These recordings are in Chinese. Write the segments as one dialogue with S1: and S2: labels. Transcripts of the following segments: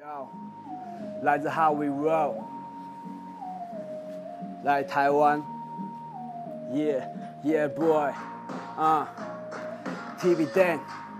S1: Yo， 来自 How We Roll， 来台湾 ，Yeah Yeah Boy， TV Dan，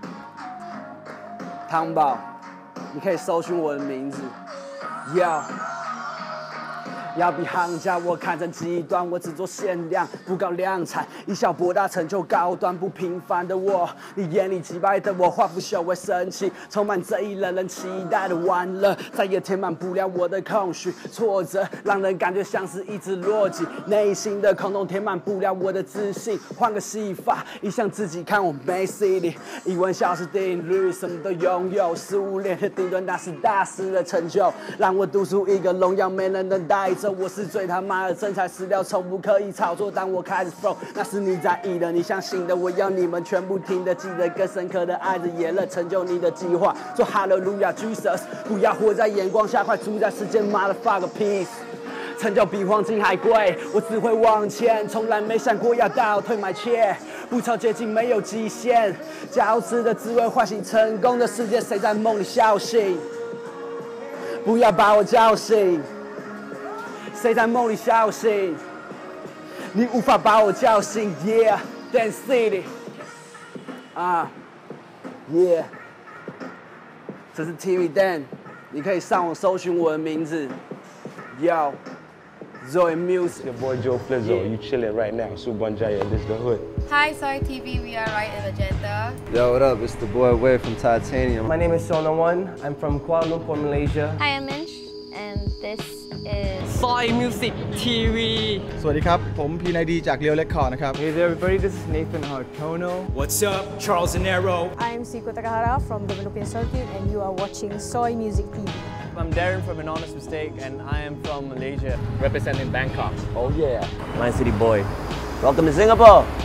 S1: 汤宝，你可以搜寻我的名字 ，Yo。要比行家，我看成极端，我只做限量，不搞量产，以小博大，成就高端，不平凡的我，你眼里击败的我，化腐朽为神奇，充满这一人人期待的玩乐，再也填满不了我的空虚，挫折让人感觉像是一只落井，内心的空洞填满不了我的自信，换个戏法，一向自己看我没 CD， 一问消失定律，什么都拥有，15年的顶端，那是大师的成就，让我读出一个荣耀，没人能带走。我是最他妈的真材实料，从不刻意炒作。当我开始 flow， 那是你在意的，你相信的。我要你们全部听得记得，更深刻的爱着炎热，成就你的计划。说 Hallelujah Jesus， 不要活在眼光下，快住在世间 ，Motherfucker peace。成就比黄金还贵，我只会往前，从来没想过要倒退买切。不超捷径没有极限，交织的滋味唤醒成功的世界，谁在梦里笑醒？不要把我叫醒。谁在梦里笑醒？你无法把我叫醒 ，Yeah Dance City， Yeah， 这是 TV Dan， 你可以上网搜寻我的名字 ，Yo Zoe Music。
S2: Your boy Joe Flizzo, you chilling right now, Subanjaya, this is the hood.
S3: Hi, Soy TV, we are right in Magenta.
S4: Yo, what up? It's the boy Wade from Titanium.
S5: My name is Sona One. I'm from Kuala Lumpur, Malaysia.
S6: Hi, I'm Minch, and this is
S7: Soy Music TV
S8: สวัสดีครับผมพีนายดีจาก Leo Record นะครับ
S5: Hey there everybody, this is Nathan Hartono.
S7: What's up Charles Zanero
S9: I'm Siko Takahara from the Venupian Circuit and you are watching Soy Music TV.
S5: I'm Darren from An Honest Mistake and I am from Malaysia.
S7: representing Bangkok
S5: Oh yeah, Lion City Boy. Welcome to Singapore.